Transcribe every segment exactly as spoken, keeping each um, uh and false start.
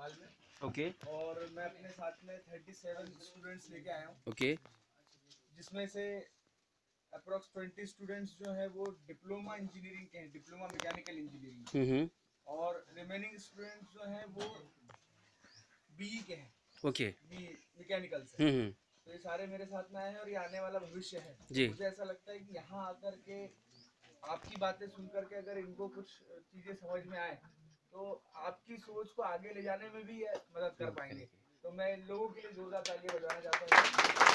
हाल में। ओके और मैं अपने साथ में सैंतीस स्टूडेंट्स लेके आया हूँ। ओके जिसमें से अप्रोक्स बीस स्टूडेंट्स जो है वो डिप्लोमा इंजीनियरिंग के हैं, डिप्लोमा मैकेनिकल इंजीनियरिंग, और रिमेनिंग स्टूडेंट्स जो हैं वो बीई के हैं। ओके बी मैकेनिकल से। तो ये सारे मेरे साथ में आए हैं और ये आने वाला भविष्य है। जी। मुझे ऐसा लगता है कि यहाँ आकर के आपकी बातें सुन करके अगर इनको कुछ चीजें समझ में आए तो आपकी सोच को आगे ले जाने में भी मदद कर पाएंगे। तो मैं इन लोगों के लिए जोरदार तालियां बजाना चाहता हूँ।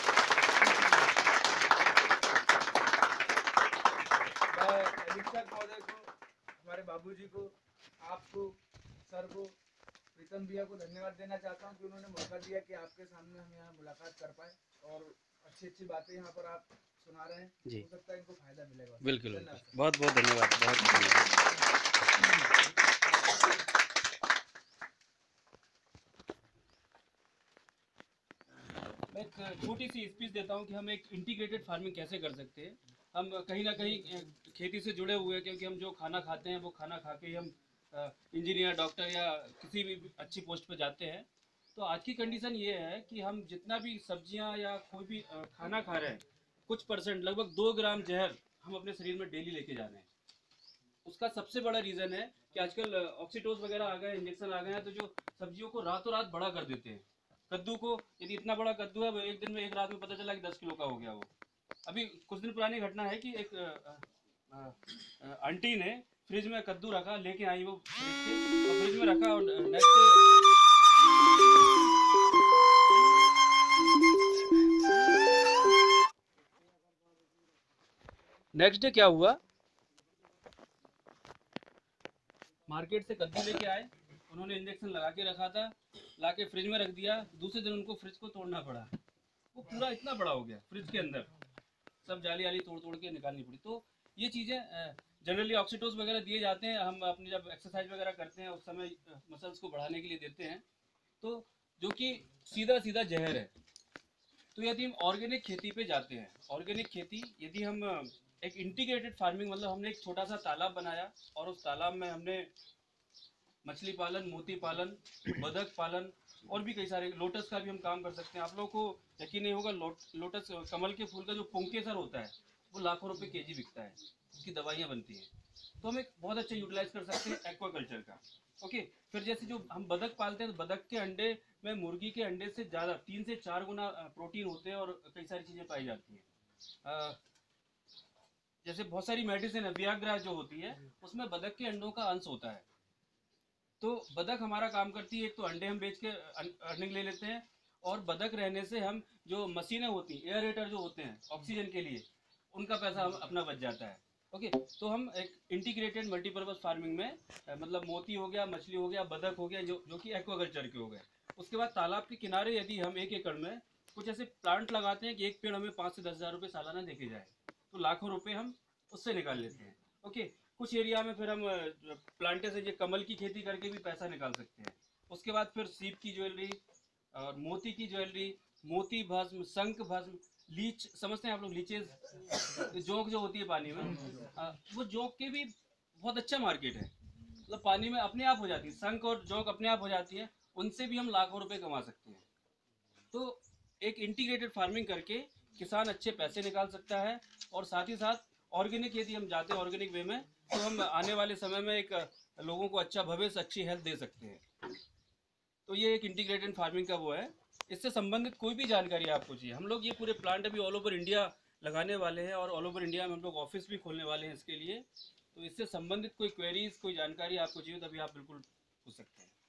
मैं अधीक्षक महोदय को, हमारे बाबूजी को, आपको, सर को, प्रीतम भैया को धन्यवाद देना चाहता हूँ कि उन्होंने मौका दिया कि आपके सामने हम यहाँ मुलाकात कर पाए और अच्छी अच्छी बातें यहाँ पर आप सुना रहे हैं। हो सकता है इनको फायदा मिलेगा। बिल्कुल, बहुत बहुत धन्यवाद, बहुत धन्यवाद। मैं एक छोटी सी स्पीच देता हूँ कि हम एक इंटीग्रेटेड फार्मिंग कैसे कर सकते हैं। हम कहीं ना कहीं खेती से जुड़े हुए हैं, क्योंकि हम जो खाना खाते हैं वो खाना खा के ही हम इंजीनियर, डॉक्टर या किसी भी अच्छी पोस्ट पे जाते हैं। तो आज की कंडीशन ये है कि हम जितना भी सब्जियां या कोई भी खाना खा रहे हैं, कुछ परसेंट, लगभग दो ग्राम जहर हम अपने शरीर में डेली लेके जा रहे हैं। उसका सबसे बड़ा रीज़न है कि आजकल ऑक्सीटोज वगैरह आ गए, इंजेक्शन आ गए हैं, तो जो सब्जियों को रातों रात बड़ा कर देते हैं। कद्दू को, यदि इतना बड़ा कद्दू है, वो एक दिन में, एक रात में पता चला कि दस किलो का हो गया। वो अभी कुछ दिन पुरानी घटना है कि एक आंटी ने फ्रिज में कद्दू रखा, लेके आई वो फ्रिज के, और फ्रिज में रखा, और नेक्स्ट नेक्स्ट डे क्या हुआ, मार्केट से कद्दू लेके आए, उन्होंने इंजेक्शन लगा के रखा था, लाके फ्रिज में रख दिया। दूसरे दिन उनको फ्रिज को तोड़ना पड़ा, वो पूरा इतना बड़ा हो गया, फ्रिज के अंदर सब जाली वाली तोड़ तोड़ के निकालनी पड़ी। तो ये चीज़ें जनरली ऑक्सीटोज वगैरह दिए जाते हैं, हम अपने जब एक्सरसाइज वगैरह करते हैं उस समय मसल्स को बढ़ाने के लिए देते हैं, तो जो कि सीधा सीधा जहर है। तो यदि हम ऑर्गेनिक खेती पे जाते हैं, ऑर्गेनिक खेती, यदि हम एक इंटीग्रेटेड फार्मिंग, मतलब हमने एक छोटा सा तालाब बनाया और उस तालाब में हमने मछली पालन, मोती पालन, बतख पालन, और भी कई सारे, लोटस का भी हम काम कर सकते हैं। आप लोगों को यकीन नहीं होगा, लो, लोटस कमल के फूल का जो पुंकेसर होता है वो लाखों रुपए केजी बिकता है, उसकी दवाइयाँ बनती हैं। तो हम एक बहुत अच्छा यूटिलाइज कर सकते हैं एक्वाकल्चर का। ओके, फिर जैसे जो हम बतख पालते हैं, तो बतख के अंडे में मुर्गी के अंडे से ज़्यादा, तीन से चार गुना प्रोटीन होते हैं और कई सारी चीज़ें पाई जाती हैं। जैसे बहुत सारी मेडिसिन है, वियाग्रा जो होती है, उसमें बतख के अंडों का अंश होता है। तो बतख हमारा काम करती है, एक तो अंडे हम बेच के अर्निंग ले लेते हैं, और बतख रहने से हम जो मशीनें होती हैं, एयरेटर जो होते हैं ऑक्सीजन के लिए, उनका पैसा हम अपना बच जाता है। ओके, तो हम एक इंटीग्रेटेड मल्टीपर्पज फार्मिंग में, मतलब मोती हो गया, मछली हो गया, बतख हो गया, जो जो कि एक्वाकल्चर के हो गए। उसके बाद तालाब के किनारे यदि हम एक एकड़ में कुछ ऐसे प्लांट लगाते हैं कि एक पेड़ हमें पाँच से दस हज़ार रुपये सालाना देके जाए, तो लाखों रुपये हम उससे निकाल लेते हैं। ओके, कुछ एरिया में फिर हम प्लांटे से ये कमल की खेती करके भी पैसा निकाल सकते हैं। उसके बाद फिर सीप की ज्वेलरी और मोती की ज्वेलरी, मोती भस्म, शंख भस्म, लीच, समझते हैं आप लोग लीचेस, जोंक जो होती है पानी में, आ, वो जोंक के भी बहुत अच्छा मार्केट है, मतलब पानी में अपने आप हो जाती है, शंख और जोंक अपने आप हो जाती है, उनसे भी हम लाखों रुपए कमा सकते हैं। तो एक इंटीग्रेटेड फार्मिंग करके किसान अच्छे पैसे निकाल सकता है, और साथ ही साथ ऑर्गेनिक यदि हम जाते हैं ऑर्गेनिक वे में, तो हम आने वाले समय में एक लोगों को अच्छा भविष्य, अच्छी हेल्थ दे सकते हैं। तो ये एक इंटीग्रेटेड फार्मिंग का वो है। इससे संबंधित कोई भी जानकारी आपको चाहिए, हम लोग ये पूरे प्लांट अभी ऑल ओवर इंडिया लगाने वाले हैं, और ऑल ओवर इंडिया में हम लोग ऑफिस भी खोलने वाले हैं इसके लिए। तो इससे संबंधित कोई क्वेरीज, कोई जानकारी आपको चाहिए तो अभी आप बिल्कुल पूछ सकते हैं।